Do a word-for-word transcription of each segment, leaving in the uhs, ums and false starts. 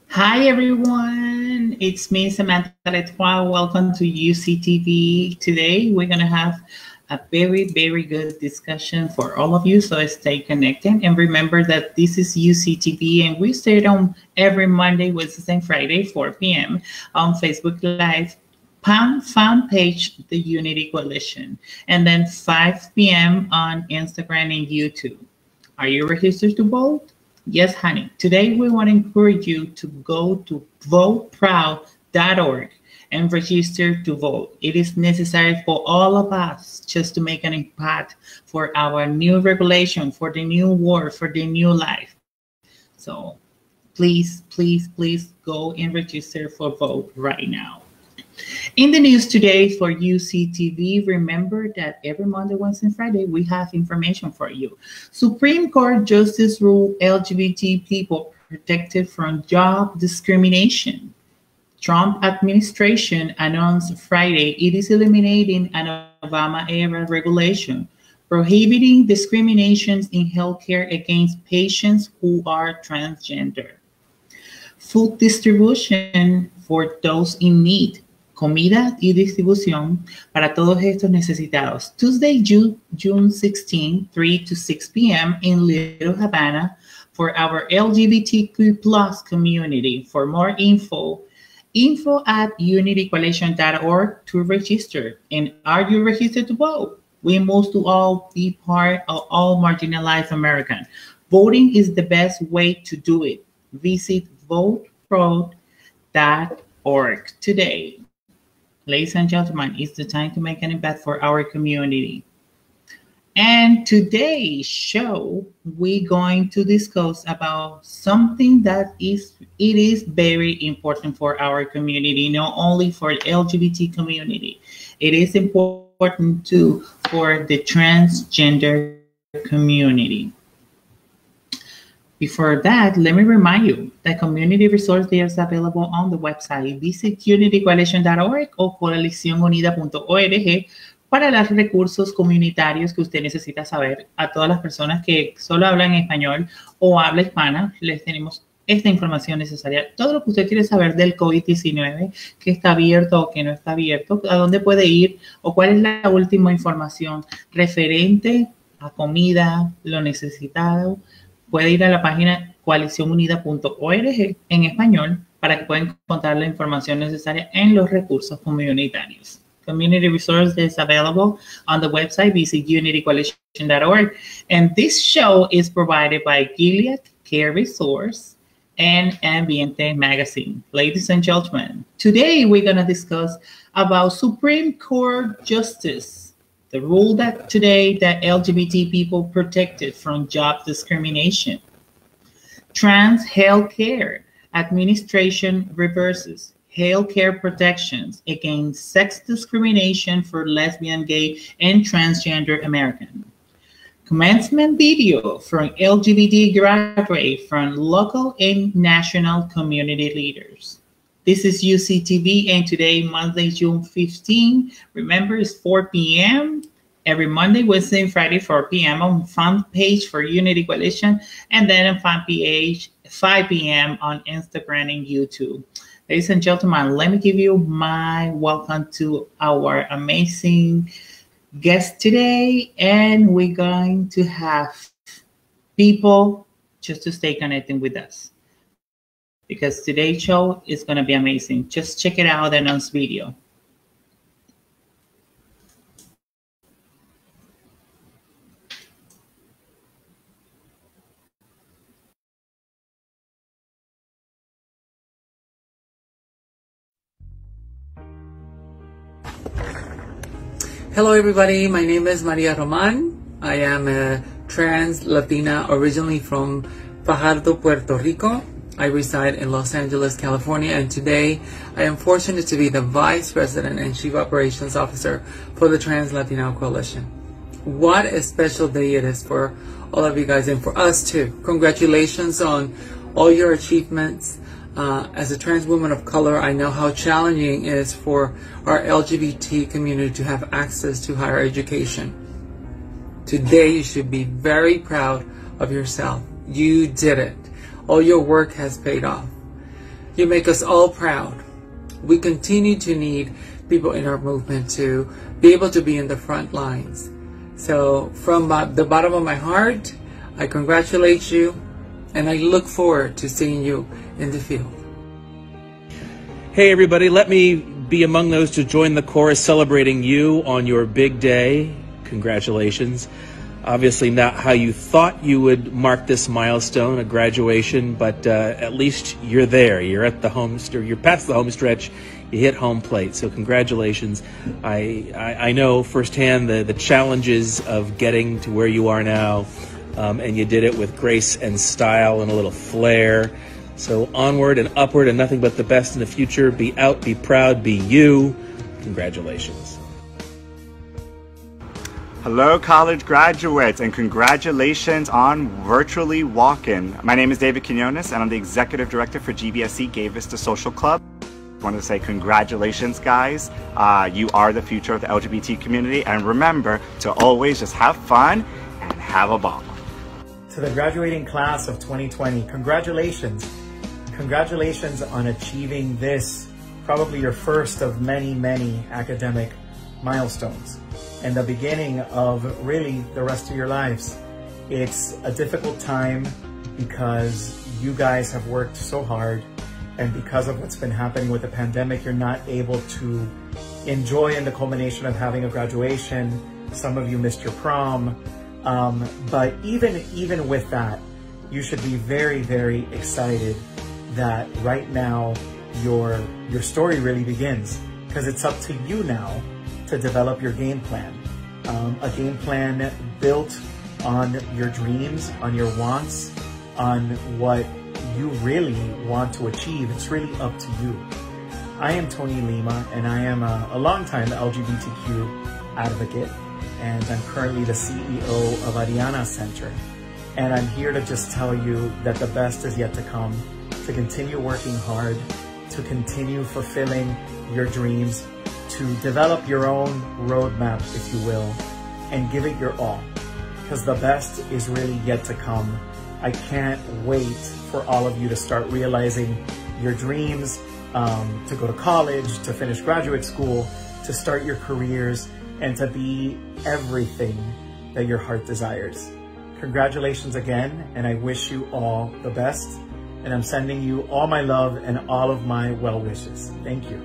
Hi everyone, it's me Samantha Letois. Welcome to U C T V. Today we're going to have a very, very good discussion for all of you, so stay connected. And remember that this is U C T V and we stay on every Monday, Wednesday, and Friday, four p m on Facebook Live, fan, fan page, The Unity Coalition, and then five p m on Instagram and YouTube. Are you registered to vote? Yes, honey. Today, we want to encourage you to go to vote proud dot org and register to vote. It is necessary for all of us just to make an impact for our new regulation, for the new world, for the new life. So please, please, please go and register for vote right now. In the news today for U C T V, remember that every Monday, Wednesday, and Friday, we have information for you. Supreme Court Justice ruled L G B T people protected from job discrimination. Trump administration announced Friday it is eliminating an Obama-era regulation prohibiting discriminations in healthcare against patients who are transgender. Food distribution for those in need. Comida y distribución para todos estos necesitados. Tuesday, June sixteenth, three to six p m in Little Havana for our L G B T Q plus community. For more info, info at unity coalition dot org to register. And are you registered to vote? We must to all be part of all marginalized Americans. Voting is the best way to do it. Visit vote proud dot org today. Ladies and gentlemen, it's the time to make an impact for our community. And today's show, we're going to discuss about something that is, it is very important for our community, not only for the L G B T community. It is important too for the transgender community. Before that, let me remind you that community resource is available on the website. Visit unity coalition dot org o coalición unida punto org para los recursos comunitarios que usted necesita saber. A todas las personas que solo hablan español o habla hispana, les tenemos esta información necesaria. Todo lo que usted quiere saber del COVID diecinueve, que está abierto o que no está abierto, a dónde puede ir o cuál es la última información referente a comida, lo necesitado. Puede ir a la página coalición unida punto org en español para que puedan encontrar la información necesaria en los recursos comunitarios. Community resource is available on the website, visit unity coalition dot org. And this show is provided by Gilead Care Resource and Ambiente Magazine. Ladies and gentlemen, today we're going to discuss about Supreme Court Justice. The rule that today that L G B T people protected from job discrimination. Trans healthcare administration reverses healthcare protections against sex discrimination for lesbian, gay, and transgender Americans. Commencement video from L G B T graduate from local and national community leaders. This is U C T V, and today, Monday, June fifteenth, remember, it's four p m every Monday, Wednesday, and Friday, four p m on fan page for Unity Coalition, and then on fan page, five p m on Instagram and YouTube. Ladies and gentlemen, let me give you my welcome to our amazing guest today, and we're going to have people just to stay connected with us, because today's show is going to be amazing. Just check it out and on this video. Hello everybody, my name is Maria Roman. I am a trans Latina originally from Fajardo, Puerto Rico. I reside in Los Angeles, California, and today I am fortunate to be the Vice President and Chief Operations Officer for the Trans Latino Coalition. What a special day it is for all of you guys and for us too. Congratulations on all your achievements. Uh, as a trans woman of color, I know how challenging it is for our L G B T community to have access to higher education. Today, you should be very proud of yourself. You did it. All your work has paid off. You make us all proud. We continue to need people in our movement to be able to be in the front lines. So from uh, the bottom of my heart, I congratulate you, and I look forward to seeing you in the field. Hey everybody, let me be among those to join the chorus celebrating you on your big day. Congratulations. Obviously not how you thought you would mark this milestone, a graduation, but uh, at least you're there. You're at the home, you're past the home stretch. You hit home plate, so congratulations. I, I, I know firsthand the, the challenges of getting to where you are now, um, and you did it with grace and style and a little flair. So onward and upward and nothing but the best in the future. Be out, be proud, be you. Congratulations. Hello, college graduates, and congratulations on virtually walking. My name is David Quinones, and I'm the Executive Director for G B S E Gay Vista Social Club. I want to say congratulations, guys. Uh, you are the future of the L G B T community, and remember to always just have fun and have a ball. To the graduating class of twenty twenty, congratulations. Congratulations on achieving this, probably your first of many, many academic milestones and the beginning of really the rest of your lives. It's a difficult time because you guys have worked so hard, and because of what's been happening with the pandemic, you're not able to enjoy in the culmination of having a graduation. Some of you missed your prom, um, but even, even with that, you should be very, very excited that right now your, your story really begins, because it's up to you now to develop your game plan. Um, a game plan built on your dreams, on your wants, on what you really want to achieve. It's really up to you. I am Tony Lima, and I am a, a longtime L G B T Q advocate, and I'm currently the C E O of Ariana Center. And I'm here to just tell you that the best is yet to come, to continue working hard, to continue fulfilling your dreams, to develop your own roadmap, if you will, and give it your all, because the best is really yet to come. I can't wait for all of you to start realizing your dreams, um, to go to college, to finish graduate school, to start your careers, and to be everything that your heart desires. Congratulations again, and I wish you all the best, and I'm sending you all my love and all of my well wishes. Thank you.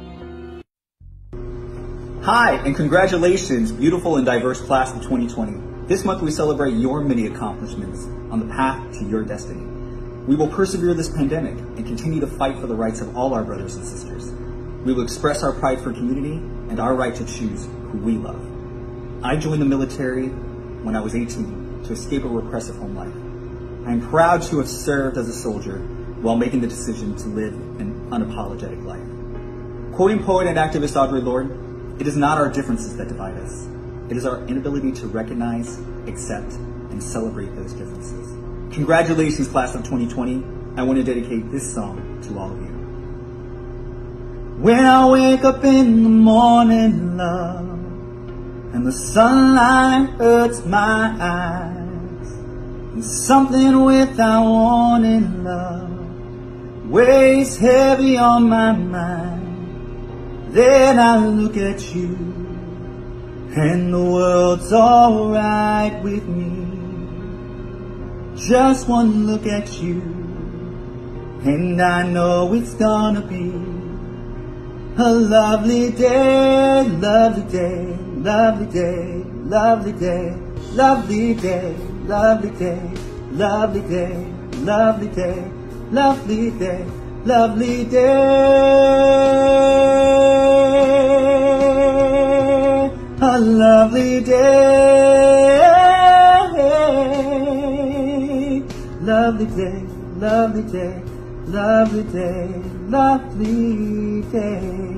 Hi, and congratulations, beautiful and diverse class of twenty twenty. This month we celebrate your many accomplishments on the path to your destiny. We will persevere this pandemic and continue to fight for the rights of all our brothers and sisters. We will express our pride for community and our right to choose who we love. I joined the military when I was eighteen to escape a repressive home life. I am proud to have served as a soldier while making the decision to live an unapologetic life. Quoting poet and activist Audre Lorde, "It is not our differences that divide us. It is our inability to recognize, accept, and celebrate those differences." Congratulations, class of twenty twenty. I want to dedicate this song to all of you. When I wake up in the morning, love, and the sunlight hurts my eyes, and something without warning, love, weighs heavy on my mind, then I look at you, and the world's alright with me. Just one look at you, and I know it's gonna be a lovely day, lovely day, lovely day, lovely day, lovely day, lovely day, lovely day, lovely day, lovely day, lovely day, a lovely day, lovely day, lovely day, lovely day, lovely day.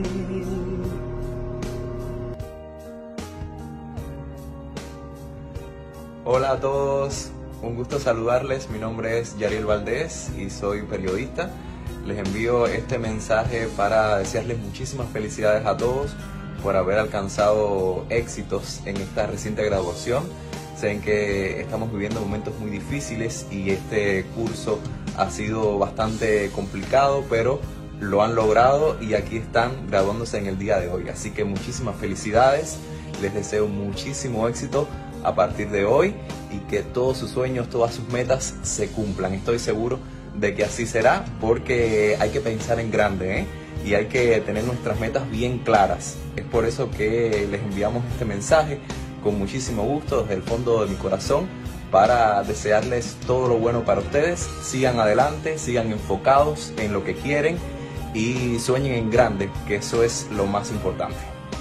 Hola a todos, un gusto saludarles. Mi nombre es Yariel Valdés y soy periodista. Les envío este mensaje para desearles muchísimas felicidades a todos por haber alcanzado éxitos en esta reciente graduación. Saben que estamos viviendo momentos muy difíciles y este curso Ha sido bastante complicado, pero lo han logrado y aquí están graduándose en el día de hoy. Así que muchísimas felicidades, les deseo muchísimo éxito a partir de hoy y que todos sus sueños, todas sus metas se cumplan. Estoy seguro de que así será, porque hay que pensar en grande, ¿eh? Y hay que tener nuestras metas bien claras. Es por eso que les enviamos este mensaje con muchísimo gusto desde el fondo de mi corazón, para desearles todo lo bueno para ustedes. Sigan adelante, sigan enfocados en lo que quieren y sueñen en grande, que eso es lo más importante.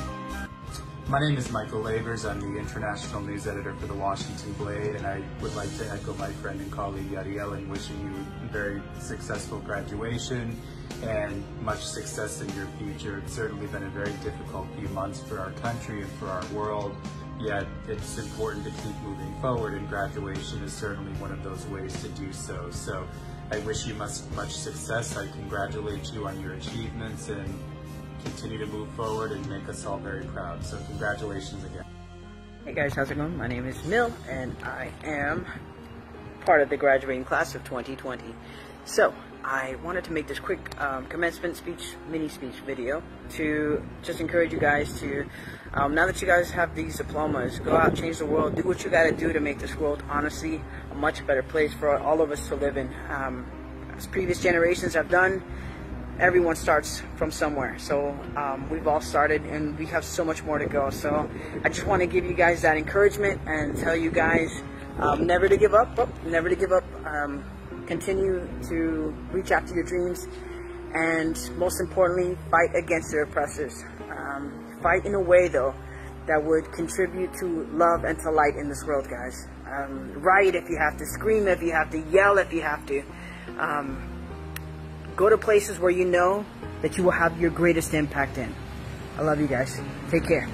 My name is Myka. I'm the international news editor for the Washington Blade, and I would like to echo my friend and colleague Yariel in wishing you a very successful graduation and much success in your future. It's certainly been a very difficult few months for our country and for our world, yet it's important to keep moving forward, and graduation is certainly one of those ways to do so. So I wish you much, much success. I congratulate you on your achievements and continue to move forward and make us all very proud. So congratulations again. Hey guys, how's it going? My name is Mil, and I am part of the graduating class of twenty twenty. So I wanted to make this quick um, commencement speech, mini speech video to just encourage you guys to, um, now that you guys have these diplomas, go out, change the world, do what you got to do to make this world honestly a much better place for all of us to live in. Um, as previous generations have done, everyone starts from somewhere. So um, we've all started, and we have so much more to go. So I just want to give you guys that encouragement and tell you guys um, never to give up, oh, never to give up. Um, continue to reach after your dreams, and most importantly, fight against your oppressors. Um, fight in a way, though, that would contribute to love and to light in this world, guys. Um, riot if you have to, scream if you have to, yell if you have to. Um, Go to places where you know that you will have your greatest impact in. I love you guys. Take care.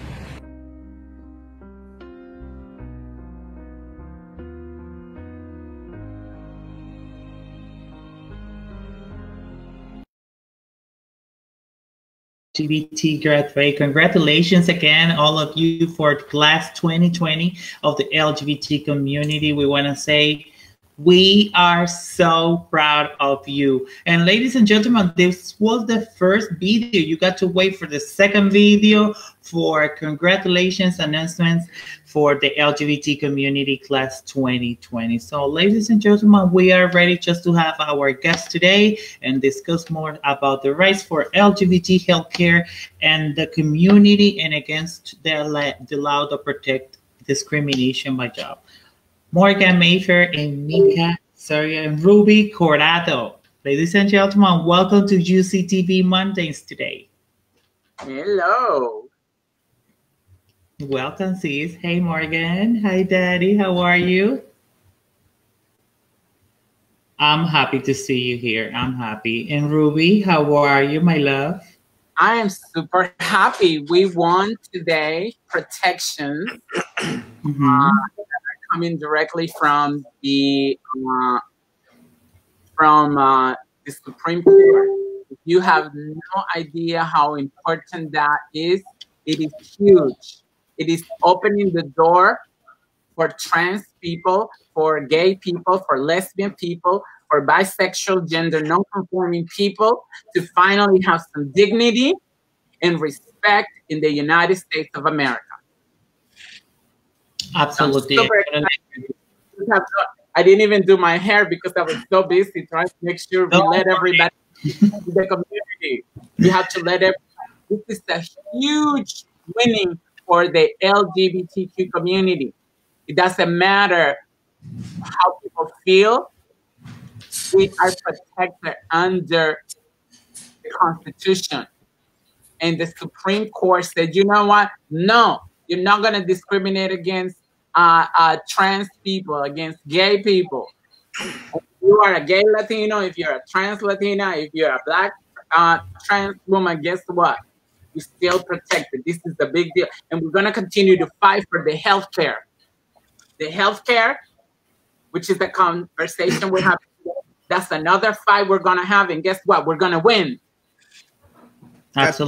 L G B T graduate, congratulations again, all of you, for class twenty twenty of the L G B T community. We want to say we are so proud of you. And ladies and gentlemen, this was the first video. You got to wait for the second video for congratulations announcements for the L G B T community class twenty twenty. So ladies and gentlemen, we are ready just to have our guest today and discuss more about the rights for L G B T healthcare and the community, and against the, the law to protect discrimination by job. Morgan, Mayfaire, and Myka, sorry, and Ruby Corado. Ladies and gentlemen, welcome to U C T V Mondays today. Hello. Welcome, sis. Hey, Morgan. Hi, Daddy. How are you? I'm happy to see you here. I'm happy. And Ruby, how are you, my love? I am super happy. We won today protection. Mm-hmm. uh, coming directly from the uh, from uh, the Supreme Court. You have no idea how important that is. It is huge. It is opening the door for trans people, for gay people, for lesbian people, for bisexual, gender non-conforming people to finally have some dignity and respect in the United States of America. Absolutely. I didn't even do my hair because I was so busy trying to make sure we let everybody in the community. We have to let everybody. This is a huge winning for the L G B T Q community. It doesn't matter how people feel. We are protected under the Constitution. And the Supreme Court said, you know what? No, you're not going to discriminate against uh, uh, trans people, against gay people. If you are a gay Latino, if you're a trans Latina, if you're a black uh, trans woman, guess what? You're still protected. This is the big deal. And we're going to continue to fight for the health care. The health care, which is the conversation we have. That's another fight we're going to have. And guess what? We're going to win.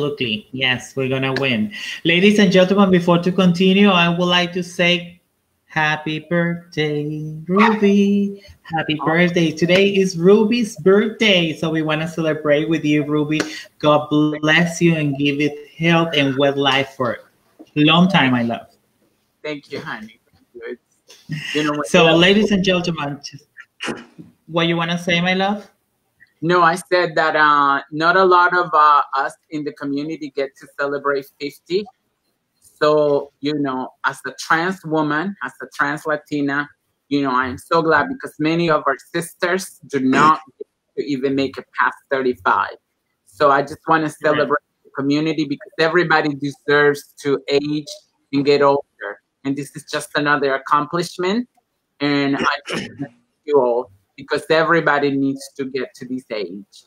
Absolutely. Yes, we're going to win. Ladies and gentlemen, before to continue, I would like to say Happy birthday, Ruby. Happy birthday. Today is Ruby's birthday. So we want to celebrate with you, Ruby. God bless you and give it health and well life for a long time, my love. Thank you, honey. Thank you. It's, you know, so, ladies and gentlemen, what you want to say, my love? No, I said that uh, not a lot of uh, us in the community get to celebrate fifty. So, you know, as a trans woman, as a trans Latina, you know, I am so glad because many of our sisters do not get to even make it past thirty-five. So I just want to celebrate the community because everybody deserves to age and get older. And this is just another accomplishment. And I thank you all because everybody needs to get to this age.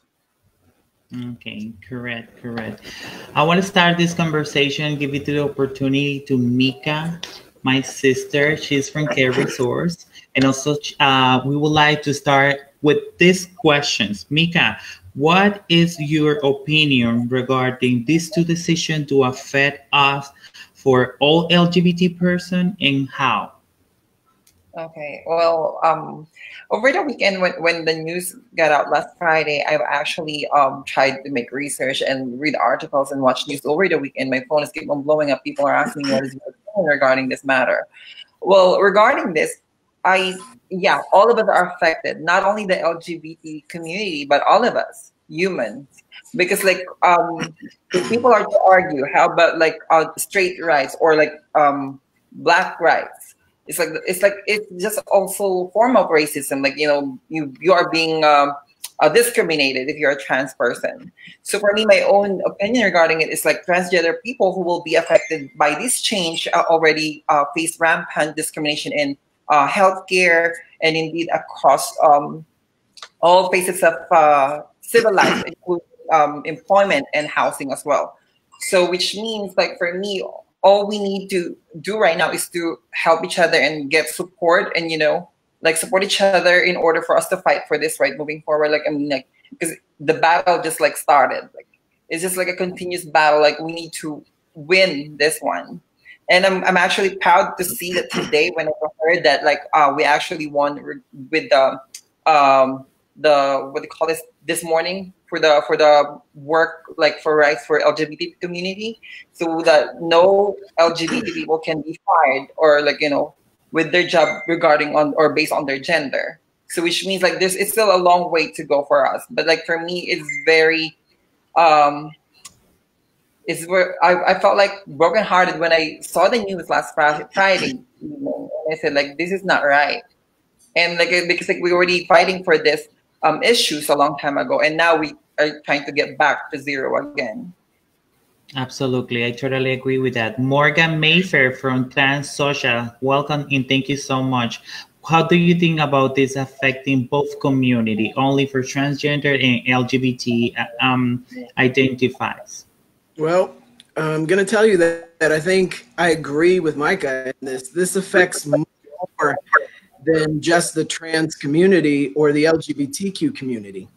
Okay, correct, correct. I want to start this conversation, give it the opportunity to Myka, my sister. She's from Care Resource. And also, uh, we would like to start with these questions. Myka, what is your opinion regarding these two decisions to affect us for all L G B T person and how? Okay, well, um, over the weekend when, when the news got out last Friday, I've actually um, tried to make research and read articles and watch news over the weekend. My phone is keep on blowing up. People are asking me what is your opinion regarding this matter. Well, regarding this, I, yeah, all of us are affected, not only the L G B T community, but all of us, humans. Because like, um, if people are to argue, how about like uh, straight rights or like um, black rights? It's like it's like it's just also a form of racism. Like, you know, you you are being um, uh, discriminated if you're a trans person. So for me, my own opinion regarding it is like transgender people who will be affected by this change uh, already uh, face rampant discrimination in uh, healthcare and indeed across um, all phases of uh, civil life, including um, employment and housing as well. So which means like for me, all we need to do right now is to help each other and get support and, you know, like support each other in order for us to fight for this right moving forward. Like, I mean, like, because the battle just like started. Like, it's just like a continuous battle. Like, we need to win this one. And I'm, I'm actually proud to see that today when I heard that, like, uh, we actually won with the, um, the, what do you call this, this morning for the, for the work, like for rights for L G B T community, so that no L G B T people can be fired or like, you know, with their job regarding on or based on their gender. So which means like this, it's still a long way to go for us. But like for me, it's very, um, it's where I, I felt like brokenhearted when I saw the news last Friday. You know, and I said like, this is not right. And like, because like we were already fighting for this um, issues a long time ago. And now we are trying to get back to zero again. Absolutely. I totally agree with that. Morgan Mayfaire from Trans Social, welcome and thank you so much. How do you think about this affecting both community, only for transgender and L G B T um, identifies? Well, I'm going to tell you that, that I think I agree with Myka in this. This affects more than just the trans community or the L G B T Q community.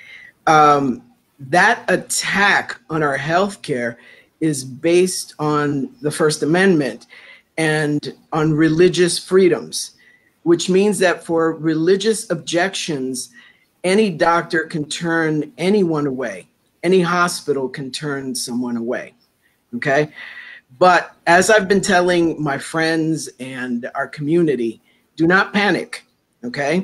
Um, that attack on our healthcare is based on the First Amendment and on religious freedoms, which means that for religious objections, any doctor can turn anyone away. Any hospital can turn someone away, okay? But as I've been telling my friends and our community, do not panic, okay?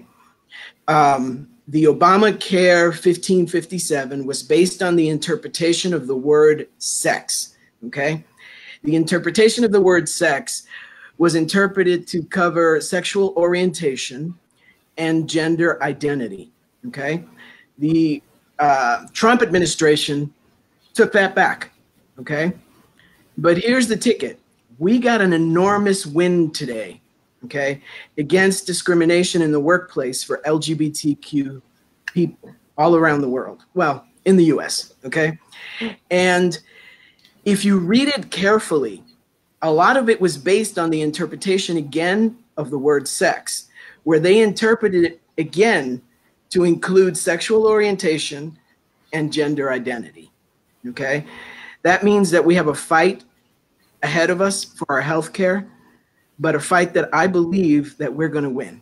Um, the Obamacare fifteen fifty-seven was based on the interpretation of the word sex, okay? The interpretation of the word sex was interpreted to cover sexual orientation and gender identity, okay? The uh, Trump administration took that back, okay? But here's the ticket. We got an enormous win today, okay, against discrimination in the workplace for L G B T Q people all around the world. Well, in the U S, okay? And if you read it carefully, a lot of it was based on the interpretation again of the word sex, where they interpreted it again to include sexual orientation and gender identity, okay? That means that we have a fight ahead of us for our health care. but a fight that I believe that we're going to win.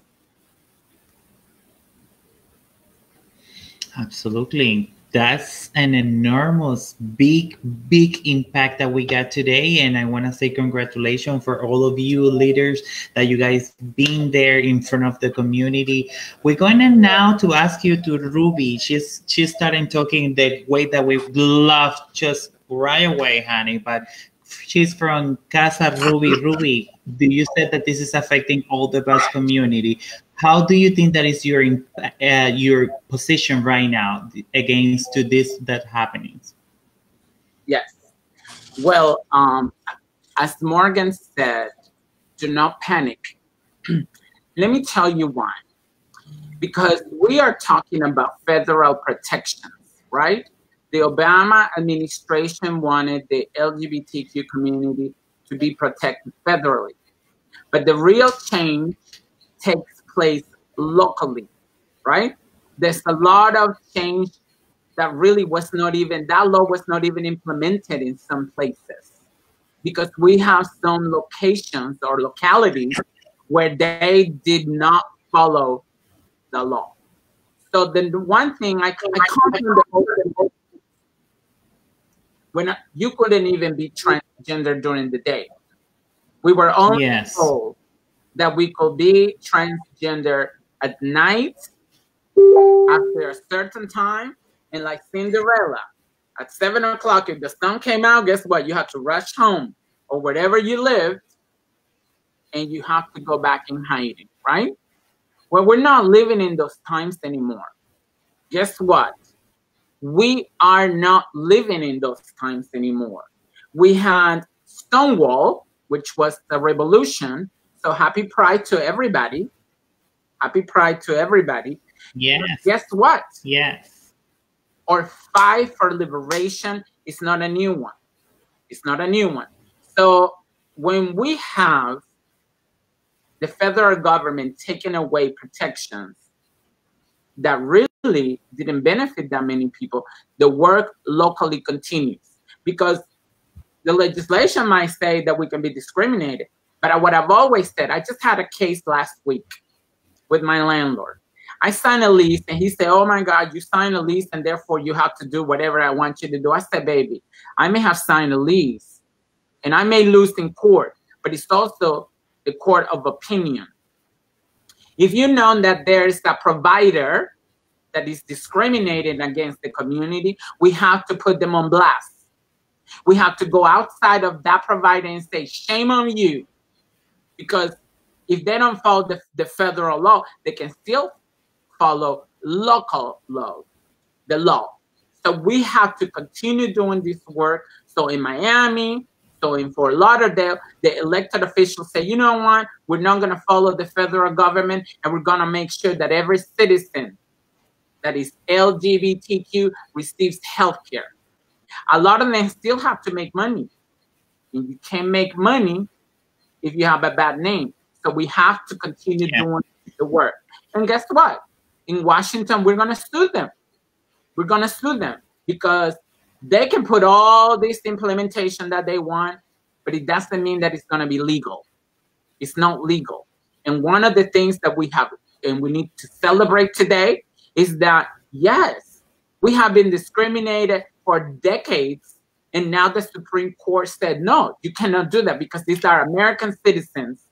Absolutely. That's an enormous, big, big impact that we got today. And I want to say congratulations for all of you leaders that you guys been there in front of the community. We're going to now to ask you to Ruby. She's she's starting talking the way that we love just right away, honey. But she's from Casa Ruby. Ruby, do you said that this is affecting all the bus community? How do you think that is your uh, your position right now against to this that happenings? Yes. Well, um, as Morgan said, do not panic. Let me tell you why. Because we are talking about federal protections, right? The Obama administration wanted the L G B T Q community to be protected federally. But the real change takes place locally, right? There's a lot of change that really was not even, that law was not even implemented in some places, because we have some locations or localities where they did not follow the law. So then the one thing I, I come from the when you couldn't even be transgender during the day. We were only yes. told that we could be transgender at night after a certain time, and like Cinderella, at seven o'clock, if the sun came out, guess what? You have to rush home or wherever you lived, and you have to go back in hiding, right? Well, we're not living in those times anymore. Guess what? We are not living in those times anymore. We had Stonewall, which was the revolution. So happy Pride to everybody. Happy Pride to everybody. Yes. But guess what? Yes. Our fight for liberation is not a new one. It's not a new one. So when we have the federal government taking away protections that really didn't benefit that many people, the work locally continues. Because the legislation might say that we can be discriminated. But what I've always said, I just had a case last week with my landlord. I signed a lease and he said, oh my God, you signed a lease and therefore you have to do whatever I want you to do. I said, baby, I may have signed a lease and I may lose in court, but it's also the court of opinion. If you know that there's a provider that is discriminating against the community, we have to put them on blast. We have to go outside of that provider and say, shame on you. Because if they don't follow the, the federal law, they can still follow local law, the law. So we have to continue doing this work. So in Miami, so in Fort Lauderdale, the elected officials say, you know what, we're not going to follow the federal government, and we're going to make sure that every citizen that is L G B T Q receives health care. A lot of them still have to make money. And you can't make money if you have a bad name. So we have to continue yeah. doing the work. And guess what? In Washington, we're going to sue them. We're going to sue them because they can put all this implementation that they want, but it doesn't mean that it's going to be legal. It's not legal. And one of the things that we have, and we need to celebrate today, is that, yes, we have been discriminated for decades, and now the Supreme Court said, no, you cannot do that because these are American citizens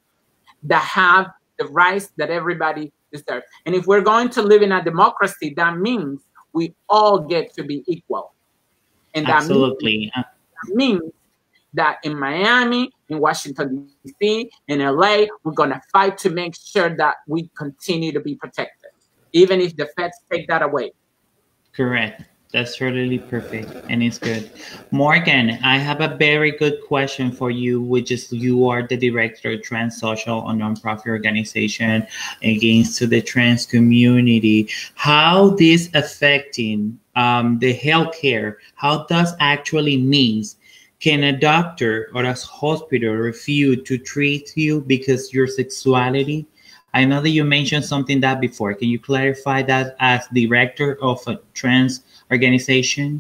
that have the rights that everybody deserves. And if we're going to live in a democracy, that means we all get to be equal. And that Absolutely. Means, that means that in Miami, in Washington, D C, in L A, we're going to fight to make sure that we continue to be protected, even if the feds take that away. Correct. That's really perfect, and it's good. Morgan, I have a very good question for you, which is you are the director of Trans Social, a nonprofit organization against the trans community. How this affecting um, the healthcare? How does actually means? Can a doctor or a hospital refuse to treat you because your sexuality? I know that you mentioned something that before. Can you clarify that as director of a trans organization?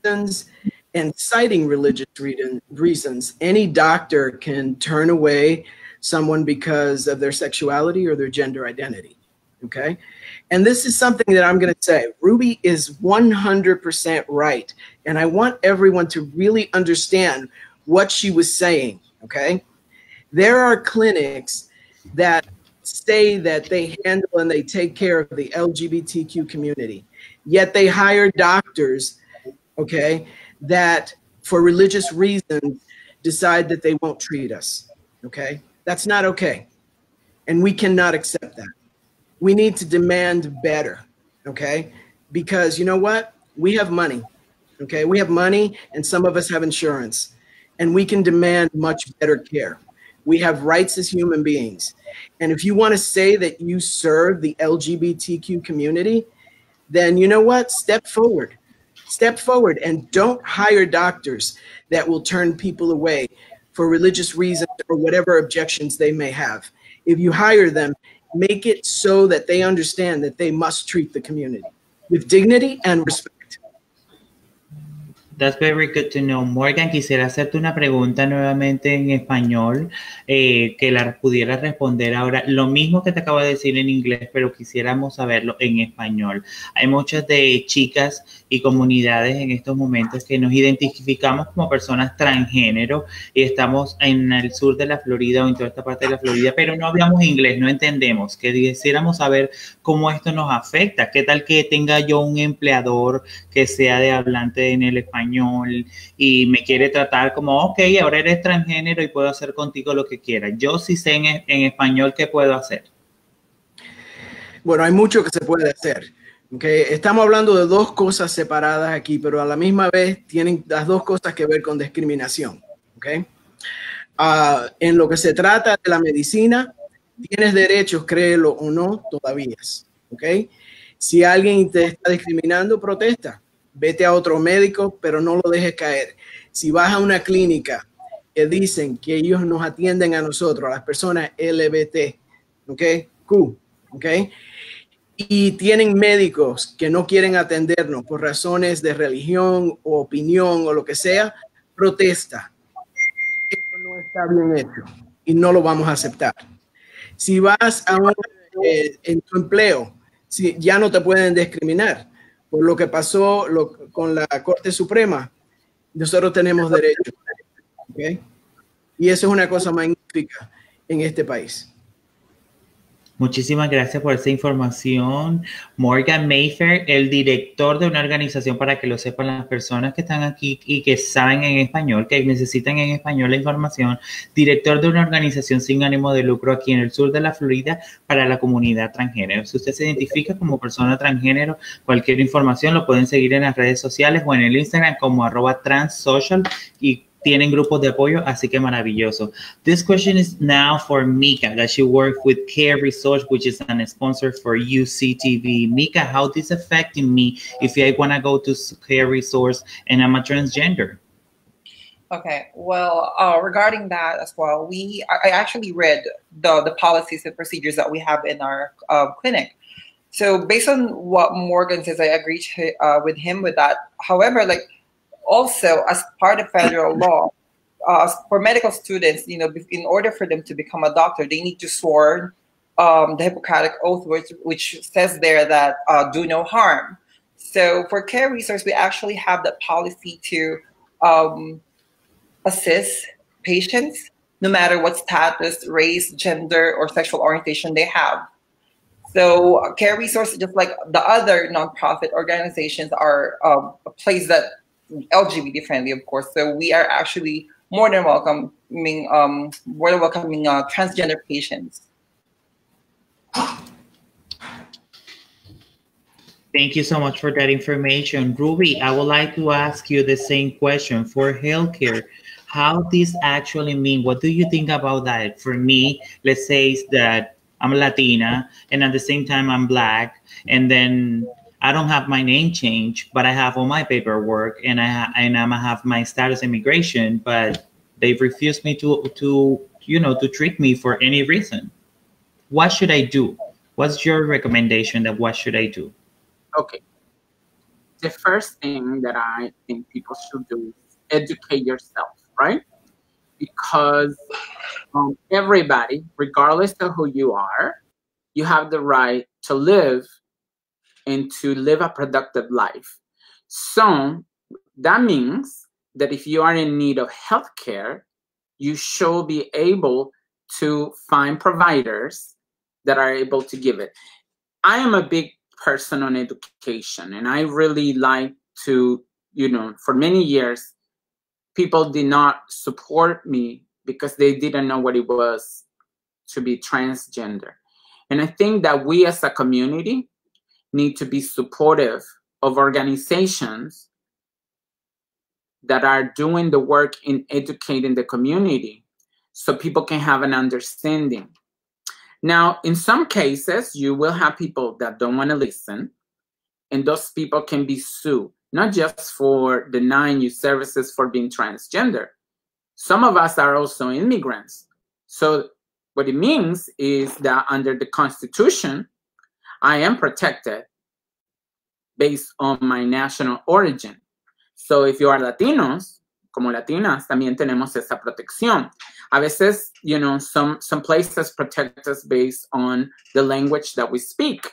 reasons and citing religious reasons, any doctor can turn away someone because of their sexuality or their gender identity, okay? And this is something that I'm gonna say. Ruby is one hundred percent right. And I want everyone to really understand what she was saying, okay? There are clinics that say that they handle and they take care of the L G B T Q community, yet they hire doctors, okay, that for religious reasons decide that they won't treat us, okay? That's not okay. And we cannot accept that. We need to demand better, okay? Because you know what? We have money, okay? We have money and some of us have insurance, and we can demand much better care. We have rights as human beings. And if you want to say that you serve the L G B T Q community, then you know what? Step forward. Step forward and don't hire doctors that will turn people away for religious reasons or whatever objections they may have. If you hire them, make it so that they understand that they must treat the community with dignity and respect. That's very good to know. Morgan, quisiera hacerte una pregunta nuevamente en español, eh, que la pudiera responder ahora. Lo mismo que te acabo de decir en inglés, pero quisiéramos saberlo en español. Hay muchas de chicas y comunidades en estos momentos que nos identificamos como personas transgénero y estamos en el sur de la Florida o en toda esta parte de la Florida, pero no hablamos inglés, no entendemos. Que quisiéramos saber cómo esto nos afecta. ¿Qué tal que tenga yo un empleador que sea de hablante en el español y me quiere tratar como, ok, ahora eres transgénero y puedo hacer contigo lo que quiera? Yo sí sé en, en español, ¿qué puedo hacer? Bueno, hay mucho que se puede hacer. Okay. Estamos hablando de dos cosas separadas aquí, pero a la misma vez tienen las dos cosas que ver con discriminación. Okay. Uh, en lo que se trata de la medicina, tienes derechos, créelo o no, todavía. Okay. Si alguien te está discriminando, protesta. Vete a otro médico, pero no lo dejes caer. Si vas a una clínica que dicen que ellos nos atienden a nosotros, a las personas L G B T, ¿okay? Q, ¿ok? Y tienen médicos que no quieren atendernos por razones de religión o opinión o lo que sea, protesta. Esto no está bien hecho y no lo vamos a aceptar. Si vas a un, eh, en tu empleo, si ya no te pueden discriminar. Por lo que pasó lo, con la Corte Suprema, nosotros tenemos derecho. ¿Okay? Y eso es una cosa magnífica en este país. Muchísimas gracias por esa información. Morgan Mayfaire, el director de una organización, para que lo sepan las personas que están aquí y que saben en español, que necesitan en español la información, director de una organización sin ánimo de lucro aquí en el sur de la Florida para la comunidad transgénero. Si usted se identifica como persona transgénero, cualquier información lo pueden seguir en las redes sociales o en el Instagram como arroba transsocial y tienen grupos de apoyo, así que maravilloso. This question is now for Myka, that she worked with Care Resource, which is a sponsor for U C T V. Myka, how this affecting me if I want to go to Care Resource and I'm a transgender? Okay, well, uh, regarding that as well, we I actually read the, the policies and procedures that we have in our uh, clinic. So based on what Morgan says, I agree to, uh, with him with that. However, like, also, as part of federal law, uh, for medical students, you know, in order for them to become a doctor, they need to swear um, the Hippocratic Oath, which, which says there that uh, do no harm. So for Care Resource, we actually have that policy to um, assist patients, no matter what status, race, gender, or sexual orientation they have. So uh, Care Resource, just like the other nonprofit organizations, are um, a place that L G B T friendly, of course. So we are actually more than welcoming, um, more than welcoming uh, transgender patients. Thank you so much for that information. Ruby, I would like to ask you the same question for healthcare. How this actually mean? What do you think about that? For me, let's say that I'm Latina and at the same time I'm Black, and then I don't have my name changed, but I have all my paperwork and I ha and I have my status immigration, but they've refused me to to you know to treat me for any reason. What should I do? What's your recommendation? That what should I do? Okay. the first thing that I think people should do is educate yourself, right? Because um, everybody, regardless of who you are, you have the right to live and to live a productive life. So that means that if you are in need of healthcare, you should be able to find providers that are able to give it. I am a big person on education, and I really like to, you know, for many years, people did not support me because they didn't know what it was to be transgender. And I think that we as a community need to be supportive of organizations that are doing the work in educating the community so people can have an understanding. Now, in some cases, you will have people that don't want to listen, and those people can be sued, not just for denying you services for being transgender. Some of us are also immigrants. So what it means is that under the Constitution, I am protected based on my national origin. So if you are Latinos, como Latinas, también tenemos esa protección. A veces, you know, some, some places protect us based on the language that we speak.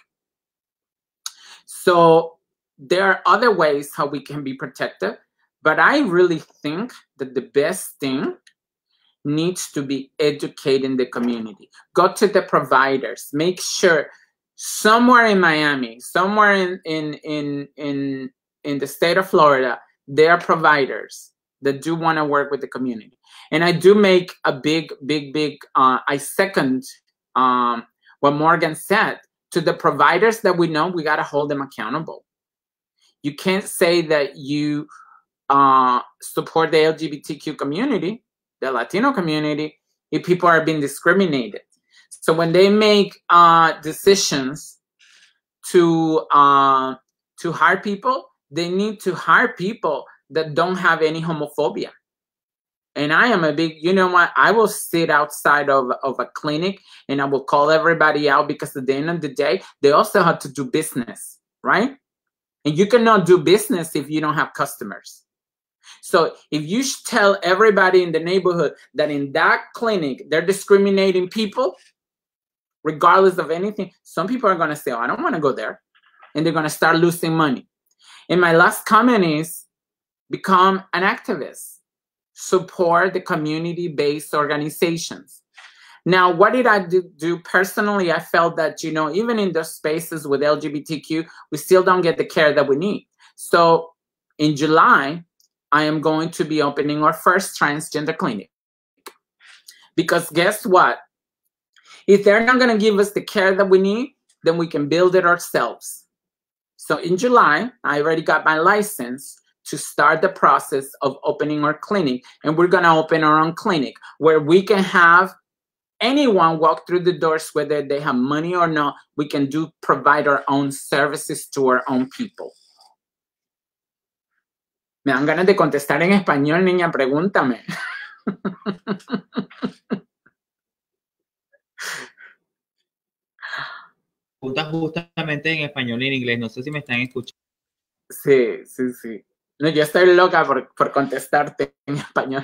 So there are other ways how we can be protected, but I really think that the best thing needs to be educating the community. Go to the providers. Make sure somewhere in Miami, somewhere in, in, in, in, in the state of Florida, there are providers that do want to work with the community. And I do make a big, big, big, uh, I second um, what Morgan said. To the providers that we know, we got to hold them accountable. You can't say that you uh, support the L G B T Q community, the Latino community, if people are being discriminated. So when they make uh, decisions to, uh, to hire people, they need to hire people that don't have any homophobia. And I am a big, you know what, I will sit outside of, of a clinic and I will call everybody out, because at the end of the day, they also have to do business, right? And you cannot do business if you don't have customers. So if you tell everybody in the neighborhood that in that clinic, they're discriminating people, regardless of anything, some people are going to say, oh, I don't want to go there. And they're going to start losing money. And my last comment is, become an activist. Support the community-based organizations. Now, what did I do, do personally? I felt that, you know, even in those spaces with L G B T Q, we still don't get the care that we need. So in July, I am going to be opening our first transgender clinic. Because guess what? If they're not going to give us the care that we need, then we can build it ourselves. So in July, I already got my license to start the process of opening our clinic. And we're going to open our own clinic where we can have anyone walk through the doors, whether they have money or not. We can do provide our own services to our own people. Me dan ganas de contestar en español, niña, pregúntame. Justamente en español y en inglés. No sé si me están escuchando. Sí, sí, sí. No, yo estoy loca por, por contestarte en español.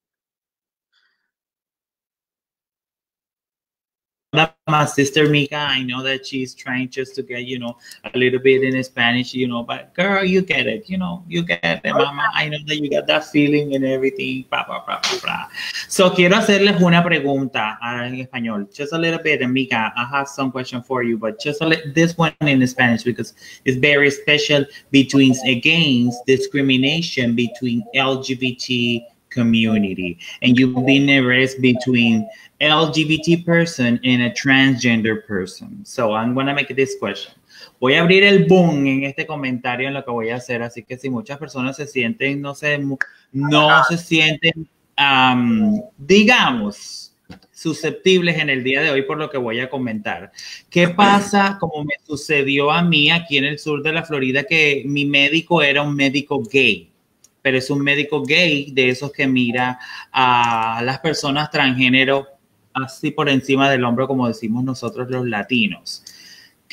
My sister Myka, I know that she's trying just to get, you know, a little bit in Spanish, you know, but girl, you get it, you know, you get it, mama. I know that you got that feeling and everything. Blah, blah, blah, blah, blah. So quiero hacerles una pregunta en español, just a little bit. And Myka, I have some question for you, but just a little, this one in Spanish because it's very special between against discrimination between L G B T community, and you've been arrested between L G B T person and a transgender person. So I'm going to make this question. Voy a abrir el boom en este comentario en lo que voy a hacer. Así que si muchas personas se sienten, no se, no se sienten, um, digamos, susceptibles en el día de hoy por lo que voy a comentar. ¿Qué pasa como me sucedió a mí aquí en el sur de la Florida, que mi médico era un médico gay? Pero es un médico gay de esos que mira a las personas transgénero así por encima del hombro, como decimos nosotros los latinos.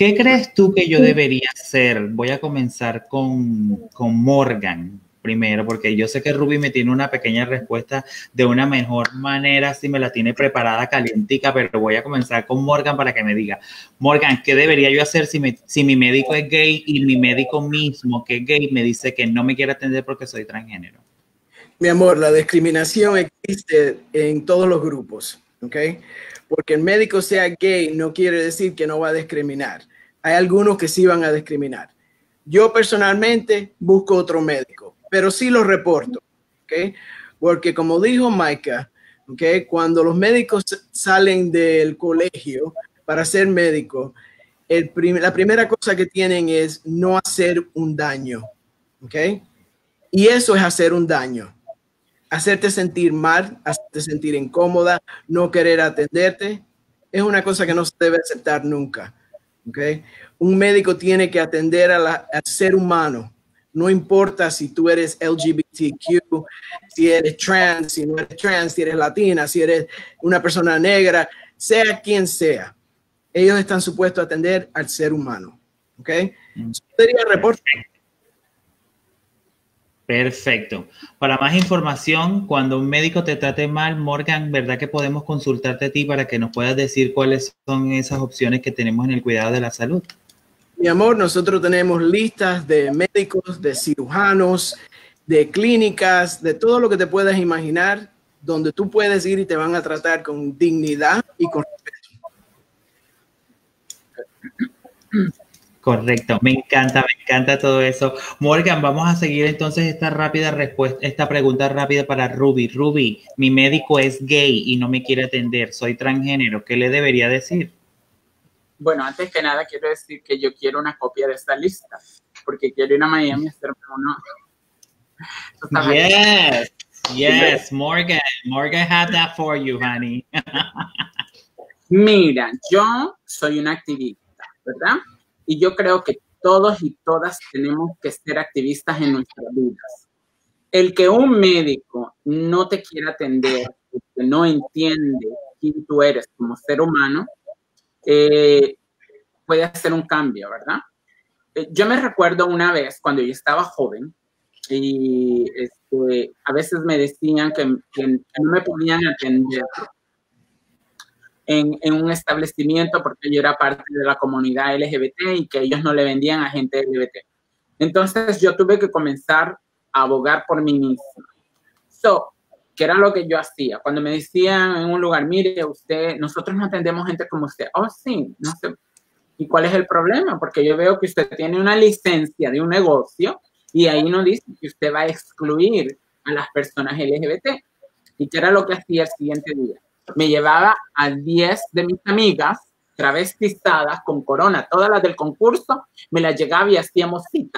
¿Qué crees tú que yo debería hacer? Voy a comenzar con, con Morgan primero, porque yo sé que Ruby me tiene una pequeña respuesta de una mejor manera, si me la tiene preparada calientica, pero voy a comenzar con Morgan para que me diga, Morgan, ¿qué debería yo hacer si, me, si mi médico es gay y mi médico mismo, que es gay, me dice que no me quiere atender porque soy transgénero? Mi amor, la discriminación existe en todos los grupos, ¿ok? Porque el médico sea gay no quiere decir que no va a discriminar. Hay algunos que sí van a discriminar. Yo personalmente busco otro médico, pero sí lo reporto, ¿ok? Porque como dijo Myka, ¿ok? Cuando los médicos salen del colegio para ser médicos, el prim la primera cosa que tienen es no hacer un daño, ¿ok? Y eso es hacer un daño. Hacerte sentir mal, hacerte sentir incómoda, no querer atenderte, es una cosa que no se debe aceptar nunca. ¿Okay? Un médico tiene que atender a la, al ser humano. No importa si tú eres L G B T Q, si eres trans, si no eres trans, si eres latina, si eres una persona negra, sea quien sea. Ellos están supuestos a atender al ser humano. ¿Okay? Eso sería el reporte. Perfecto. Para más información, cuando un médico te trate mal, Morgan, ¿verdad que podemos consultarte a ti para que nos puedas decir cuáles son esas opciones que tenemos en el cuidado de la salud? Mi amor, nosotros tenemos listas de médicos, de cirujanos, de clínicas, de todo lo que te puedas imaginar, donde tú puedes ir y te van a tratar con dignidad y con respeto. Correcto, me encanta, me encanta todo eso. Morgan, vamos a seguir entonces esta rápida respuesta, esta pregunta rápida para Ruby. Ruby, mi médico es gay y no me quiere atender, soy transgénero, ¿qué le debería decir? Bueno, antes que nada quiero decir que yo quiero una copia de esta lista, porque quiero ir a Miami a hacerme uno. Yes, yes, Morgan, Morgan had that for you, honey. Mira, yo soy una activista, ¿verdad? Y yo creo que todos y todas tenemos que ser activistas en nuestras vidas. El que un médico no te quiera atender, que no entiende quién tú eres como ser humano, eh, puede hacer un cambio, ¿verdad? Eh, yo me recuerdo una vez cuando yo estaba joven y este, a veces me decían que, que, que no me podían atender En, en un establecimiento porque yo era parte de la comunidad L G B T y que ellos no le vendían a gente L G B T. Entonces yo tuve que comenzar a abogar por mí misma. So, ¿qué era lo que yo hacía? Cuando me decían en un lugar, mire, usted, nosotros no atendemos gente como usted. Oh, sí, no sé. ¿Y cuál es el problema? Porque yo veo que usted tiene una licencia de un negocio y ahí no dice que usted va a excluir a las personas L G B T. ¿Y qué era lo que hacía el siguiente día? Me llevaba a diez de mis amigas travestizadas con corona, todas las del concurso, me las llegaba y hacíamos cita.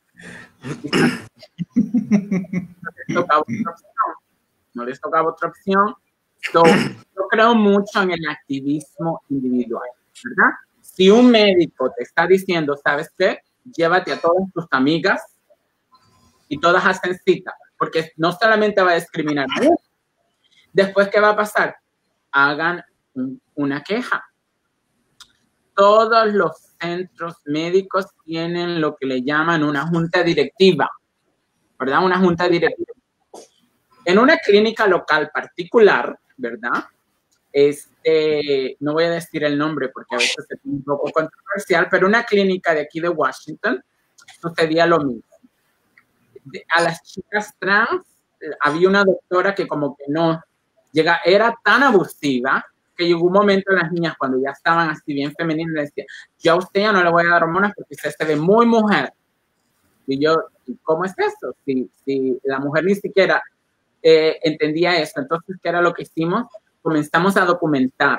No les tocaba otra opción. No les tocaba otra opción. So, yo creo mucho en el activismo individual, ¿verdad? Si un médico te está diciendo, ¿sabes qué? Llévate a todas tus amigas y todas hacen cita, porque no solamente va a discriminar a uno. Después, ¿qué va a pasar? Hagan un, una queja. Todos los centros médicos tienen lo que le llaman una junta directiva, ¿verdad? Una junta directiva. En una clínica local particular, ¿verdad? Este, no voy a decir el nombre porque a veces es un poco controversial, pero una clínica de aquí de Washington sucedía lo mismo. De, a las chicas trans había una doctora que como que no llega, era tan abusiva que llegó un momento en las niñas cuando ya estaban así bien femeninas le decía, yo a usted ya no le voy a dar hormonas porque usted se ve muy mujer. Y yo, ¿cómo es eso? Si, si la mujer ni siquiera eh, entendía eso. Entonces, ¿qué era lo que hicimos? Comenzamos a documentar.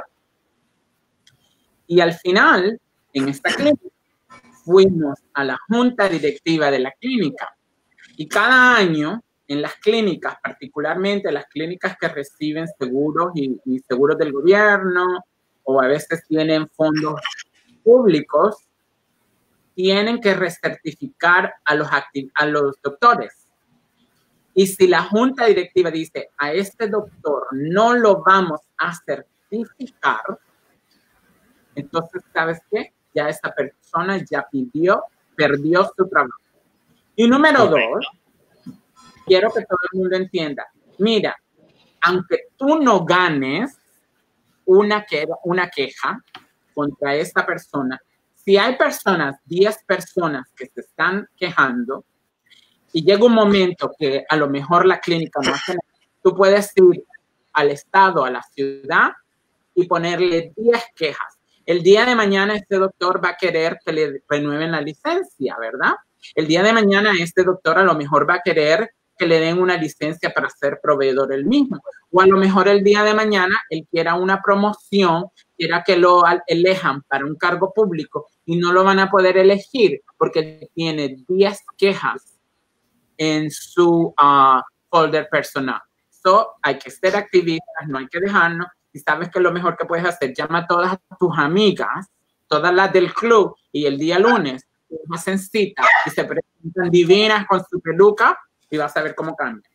Y al final, en esta clínica, fuimos a la junta directiva de la clínica. Y cada año, en las clínicas, particularmente las clínicas que reciben seguros y, y seguros del gobierno, o a veces tienen fondos públicos, tienen que recertificar a los, a los doctores. Y si la junta directiva dice, a este doctor no lo vamos a certificar, entonces, ¿sabes qué? ya esa persona ya pidió, perdió su trabajo. Y número dos, quiero que todo el mundo entienda, mira, aunque tú no ganes una, que, una queja contra esta persona, si hay personas, diez personas que se están quejando y llega un momento que a lo mejor la clínica no hace nada, tú puedes ir al estado, a la ciudad y ponerle diez quejas. El día de mañana este doctor va a querer que le renueven la licencia, ¿verdad? El día de mañana este doctor a lo mejor va a querer que le den una licencia para ser proveedor él mismo. O a lo mejor el día de mañana él quiera una promoción, quiera que lo elijan para un cargo público y no lo van a poder elegir porque tiene diez quejas en su uh, folder personal. So, hay que ser activistas, no hay que dejarnos. Y sabes que lo mejor que puedes hacer, llama a todas tus amigas, todas las del club, y el día lunes hacen cita y se presentan divinas con su peluca y vas a ver cómo cambia.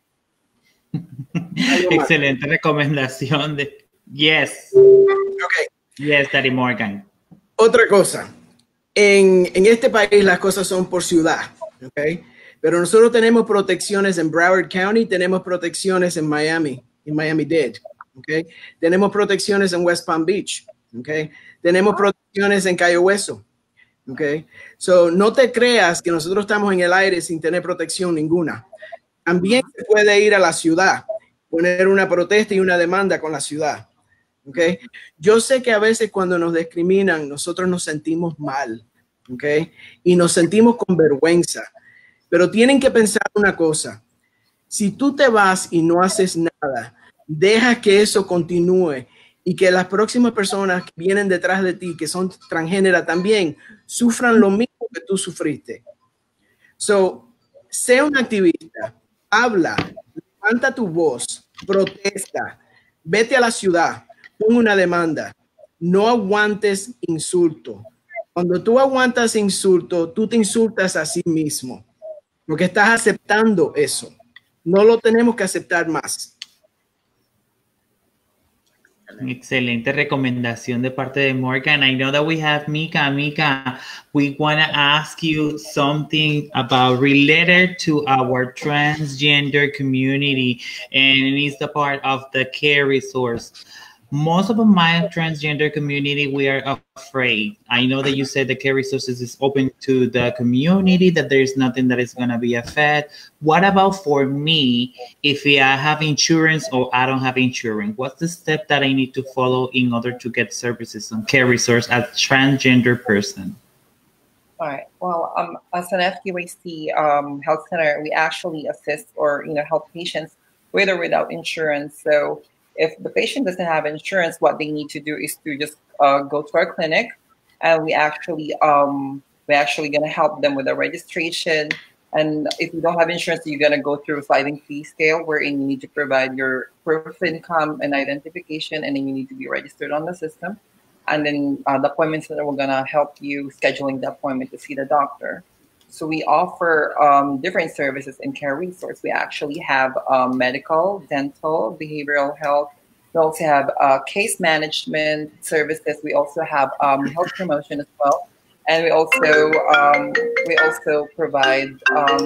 Excelente recomendación de yes. Okay. Yes, Daddy Morgan. Otra cosa, en, en este país las cosas son por ciudad, ¿ok? Pero nosotros tenemos protecciones en Broward County, tenemos protecciones en Miami, en Miami-Dade, ¿ok? Tenemos protecciones en West Palm Beach, ¿ok? Tenemos protecciones en Cayo Hueso, ¿ok? So, no te creas que nosotros estamos en el aire sin tener protección ninguna. También se puede ir a la ciudad, poner una protesta y una demanda con la ciudad, ¿ok? Yo sé que a veces cuando nos discriminan, nosotros nos sentimos mal, ¿ok? Y nos sentimos con vergüenza. Pero tienen que pensar una cosa. Si tú te vas y no haces nada, deja que eso continúe y que las próximas personas que vienen detrás de ti, que son transgéneras también, sufran lo mismo que tú sufriste. So, sé un activista, habla, levanta tu voz, protesta, vete a la ciudad, pon una demanda, no aguantes insulto. Cuando tú aguantas insulto, tú te insultas a sí mismo. Porque estás aceptando eso. No lo tenemos que aceptar más. Excelente recomendación de parte de Morgan. I know that we have Myka. Myka, we want to ask you something about related to our transgender community, and it's the part of the care resource. Most of my transgender community, we are afraid. I know that you said the care resources is open to the community, that there's nothing that is going to be affected. What about for me, if I have insurance or I don't have insurance? What's the step that I need to follow in order to get services on care resource as a transgender person? All right. Well, um, as an F Q A C um, health center, we actually assist or, you know, help patients with or without insurance. So if the patient doesn't have insurance, what they need to do is to just uh, go to our clinic, and we actually um, we're actually going to help them with the registration. And if you don't have insurance, you're going to go through a sliding fee scale, wherein you need to provide your proof of income and identification, and then you need to be registered on the system. And then uh, the appointment center will going to help you scheduling the appointment to see the doctor. So we offer um, different services in care resource. We actually have um, medical, dental, behavioral health. We also have uh, case management services. We also have um, health promotion as well, and we also um, we also provide um,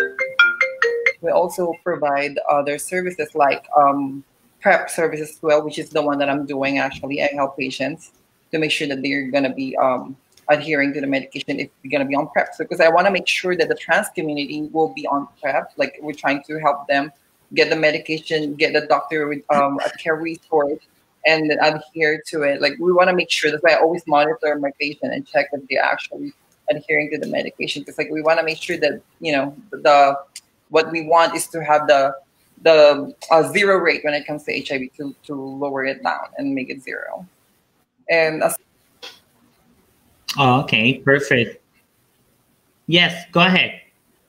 we also provide other services like um, prep services as well, which is the one that I'm doing. Actually, I help patients to make sure that they're going to be um, adhering to the medication if you're going to be on PrEP. So, because I want to make sure that the trans community will be on PrEP. Like, we're trying to help them get the medication, get the doctor with um, a care resource, and then adhere to it. Like, we want to make sure. That's why I always monitor my patient and check if they're actually adhering to the medication. Because, like, we want to make sure that, you know, the what we want is to have the the uh, zero rate when it comes to H I V, to to lower it down and make it zero. And as Oh, okay, perfect. Yes, go ahead.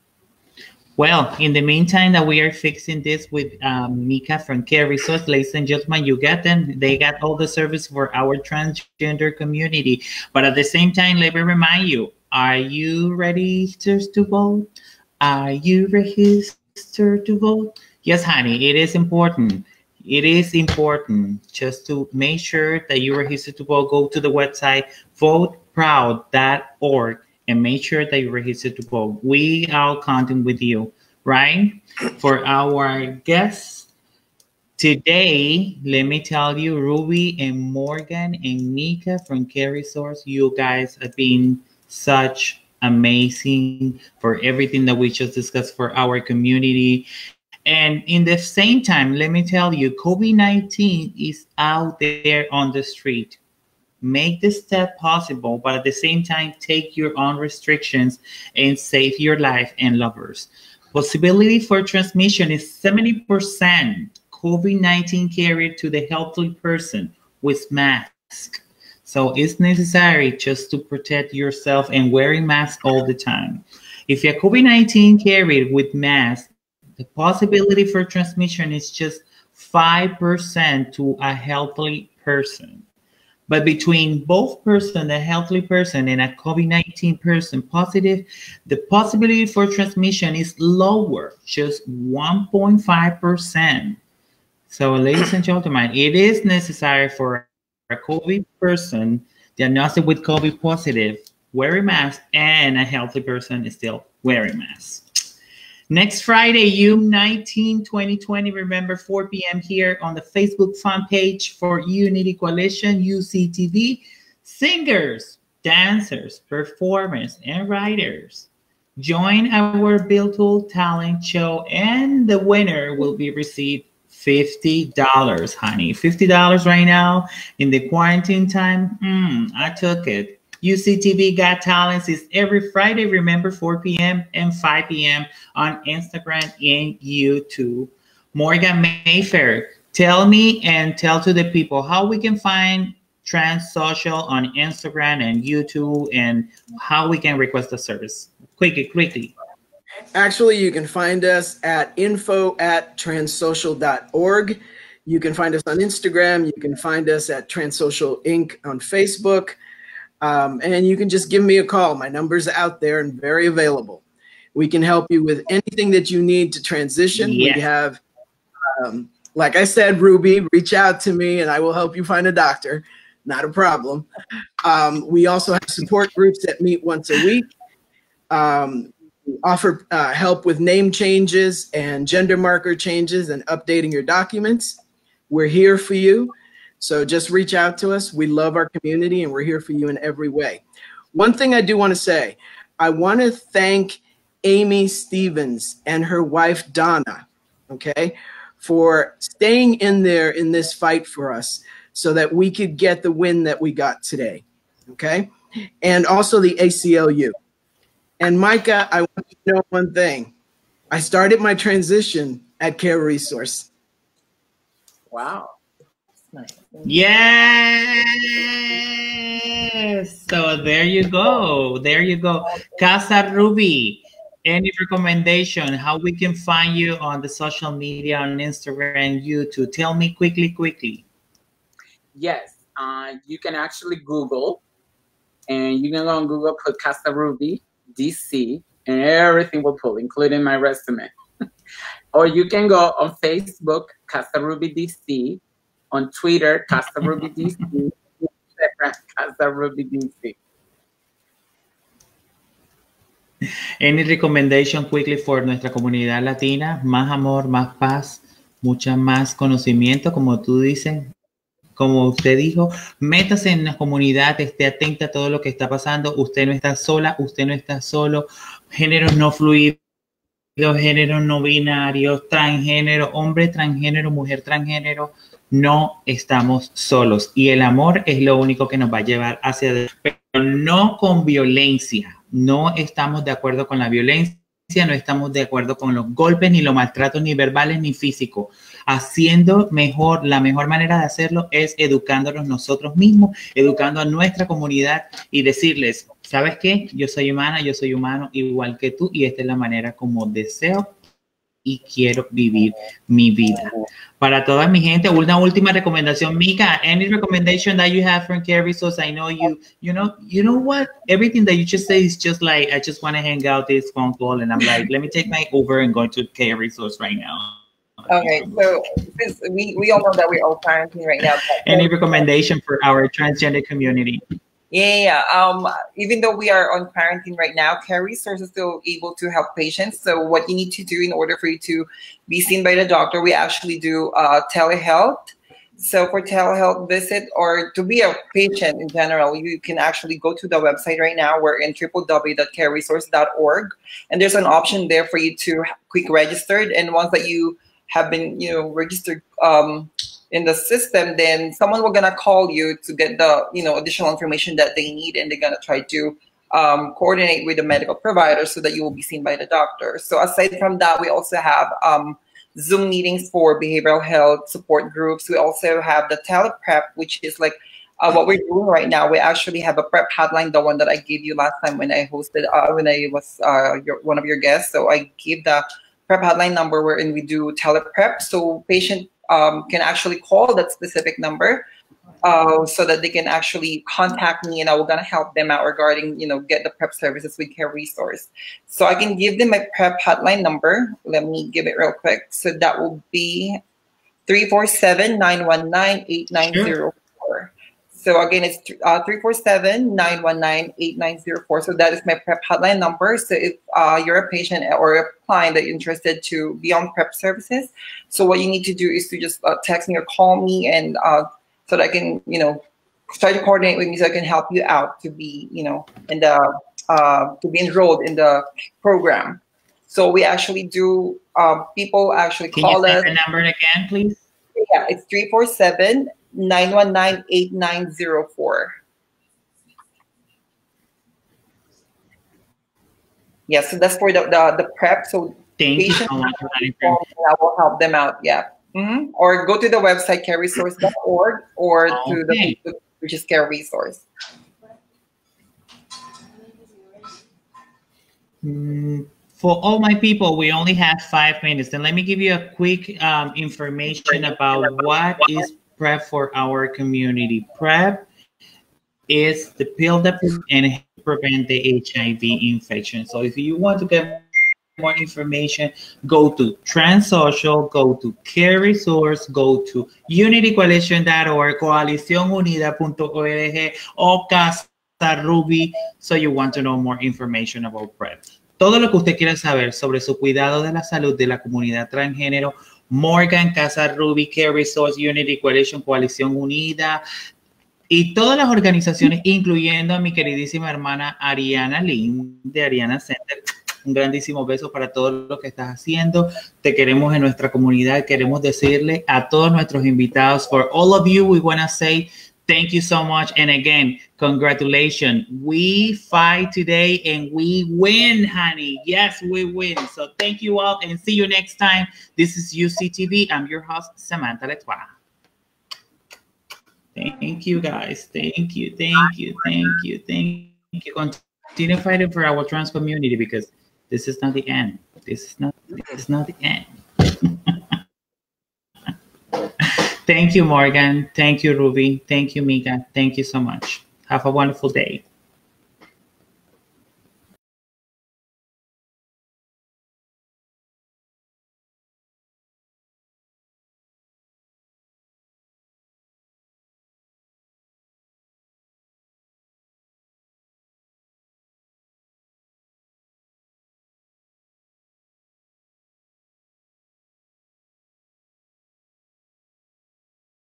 Well, in the meantime that we are fixing this with um, Myka from Care Resource, ladies and gentlemen, you got them. They got all the service for our transgender community. But at the same time, let me remind you, are you ready to, to vote? Are you registered to vote? Yes, honey, it is important. It is important just to make sure that you register to vote. Go to the website, vote proud dot org and make sure that you register to vote. We are counting with you, right? For our guests today, let me tell you, Ruby and Morgan and Myka from Care Resource, you guys have been such amazing for everything that we just discussed for our community. And in the same time, let me tell you, COVID nineteen is out there on the street. Make this step possible, but at the same time, take your own restrictions and save your life and lovers. Possibility for transmission is seventy percent COVID nineteen carried to the healthy person with mask. So it's necessary just to protect yourself and wearing masks all the time. If you're COVID nineteen carried with mask, the possibility for transmission is just five percent to a healthy person. But between both person, a healthy person and a COVID nineteen person positive, the possibility for transmission is lower, just one point five percent. So ladies and gentlemen, it is necessary for a COVID person diagnosed with COVID positive, wearing mask, and a healthy person is still wearing mask. Next Friday, June nineteenth, twenty twenty, remember four p m here on the Facebook fan page for Unity Coalition, U C T V, singers, dancers, performers, and writers. Join our virtual talent show, and the winner will be received fifty dollars, honey. fifty dollars right now in the quarantine time. Mm, I took it. U C T V Got Talents is every Friday, remember, four p m and five p m on Instagram and YouTube. Morgan Mayfair, tell me and tell to the people how we can find Trans Social on Instagram and YouTube and how we can request the service. Quickly, quickly. Actually, you can find us at info at transsocial dot org. You can find us on Instagram. You can find us at Transsocial Incorporated on Facebook. Um, and you can just give me a call. My number's out there and very available. We can help you with anything that you need to transition. Yeah. We have, um, like I said, Ruby, reach out to me and I will help you find a doctor. Not a problem. Um, we also have support groups that meet once a week. Um, we offer uh, help with name changes and gender marker changes and updating your documents. We're here for you. So just reach out to us. We love our community and we're here for you in every way. One thing I do want to say, I want to thank Amy Stevens and her wife, Donna, okay, for staying in there in this fight for us so that we could get the win that we got today, okay? And also the A C L U. And Myka, I want you to know one thing. I started my transition at Care Resource. Wow. Nice. Yes. So there you go. There you go. Casa Ruby, any recommendation how we can find you on the social media, on Instagram, YouTube? Tell me quickly, quickly. Yes. Uh, you can actually Google, and you can go on Google, put Casa Ruby D C, and everything will pull, including my resume. Or you can go on Facebook, Casa Ruby D C, on Twitter, Casa Ruby D C, Casa Ruby D C. Any recommendation quickly for nuestra comunidad latina? Más amor, más paz, mucha más conocimiento, como tú dices, como usted dijo, métase en la comunidad, esté atenta a todo lo que está pasando. Usted no está sola, usted no está solo. Géneros no fluidos, géneros no binarios, transgénero, hombre transgénero, mujer transgénero. No estamos solos y el amor es lo único que nos va a llevar hacia adelante, pero no con violencia. No estamos de acuerdo con la violencia, no estamos de acuerdo con los golpes, ni los maltratos, ni verbales, ni físicos. Haciendo mejor, la mejor manera de hacerlo es educándonos nosotros mismos, educando a nuestra comunidad y decirles, ¿sabes qué? Yo soy humana, yo soy humano igual que tú y esta es la manera como deseo y quiero vivir mi vida. Para toda mi gente, una última recomendación, Myka, any recommendation that you have from Care Resource? I know you, you know, you know what? Everything that you just say is just like, I just want to hang out this phone call and I'm like, let me take my Uber and go to Care Resource right now. Okay, so since we, we all know that we're all quarantined right now. Any recommendation for our transgender community? Yeah, um, even though we are on quarantine right now, Care Resources is still able to help patients. So what you need to do in order for you to be seen by the doctor, we actually do uh, telehealth. So for telehealth visit or to be a patient in general, you can actually go to the website right now. We're in w w w dot care resource dot org, and there's an option there for you to quick registered. And once that you have been, you know, registered um, in the system, then someone will gonna call you to get the, you know, additional information that they need, and they're gonna try to um, coordinate with the medical provider so that you will be seen by the doctor. So aside from that, we also have um, Zoom meetings for behavioral health support groups. We also have the teleprep, which is like uh, what we're doing right now. We actually have a prep hotline, the one that I gave you last time when I hosted, uh, when I was uh, your, one of your guests. So I gave the prep hotline number wherein we do teleprep. So patient um, can actually call that specific number uh, so that they can actually contact me, and I will gonna help them out regarding, you know, get the prep services with Care Resource. So I can give them my prep hotline number. Let me give it real quick. So that will be three four seven, nine one nine, eight nine zero four. So again, it's uh, three four seven, nine one nine, eight nine zero four. So that is my prep hotline number. So if uh, you're a patient or a client that you're interested to be on prep services, so what you need to do is to just uh, text me or call me, and uh, so that I can, you know, try to coordinate with me so I can help you out to be, you know, in the uh, to be enrolled in the program. So we actually do. Um, people actually Can call you us. say the number again, please? Yeah, it's three four seven, nine one nine, eight nine zero four. Yeah, so that's for the the, the prep. So Thank you patients so much for that I information. will help them out. Yeah. Mm-hmm. Or go to the website care resource dot org or to the Okay. Facebook, which is Care Resource. Mm, For all my people, we only have five minutes. And let me give you a quick um, information about what is PrEP for our community. PrEP is the pill that pre- and prevent the H I V infection. So if you want to get more information, go to Transsocial, go to Care Resource, go to unity coalition dot org, coalición unida punto org, or Casa Ruby, so you want to know more information about PrEP. Todo lo que usted quiera saber sobre su cuidado de la salud de la comunidad transgénero, Morgan, Casa Ruby, Care Resource, Unity Coalition, Coalición Unida, y todas las organizaciones, incluyendo a mi queridísima hermana Ariana Lynn de Ariana Center. Un grandísimo beso para todo lo que estás haciendo. Te queremos en nuestra comunidad. Queremos decirle a todos nuestros invitados, for all of you, we want to say thank you so much. And again, congratulations. We fight today and we win, honey. Yes, we win. So thank you all and see you next time. This is U C T V. I'm your host, Samantha Letois. Thank you, guys. Thank you, thank you, thank you, thank you. Continue fighting for our trans community because this is not the end. This is not, this is not the end. Thank you, Morgan. Thank you, Ruby. Thank you, Myka. Thank you so much. Have a wonderful day.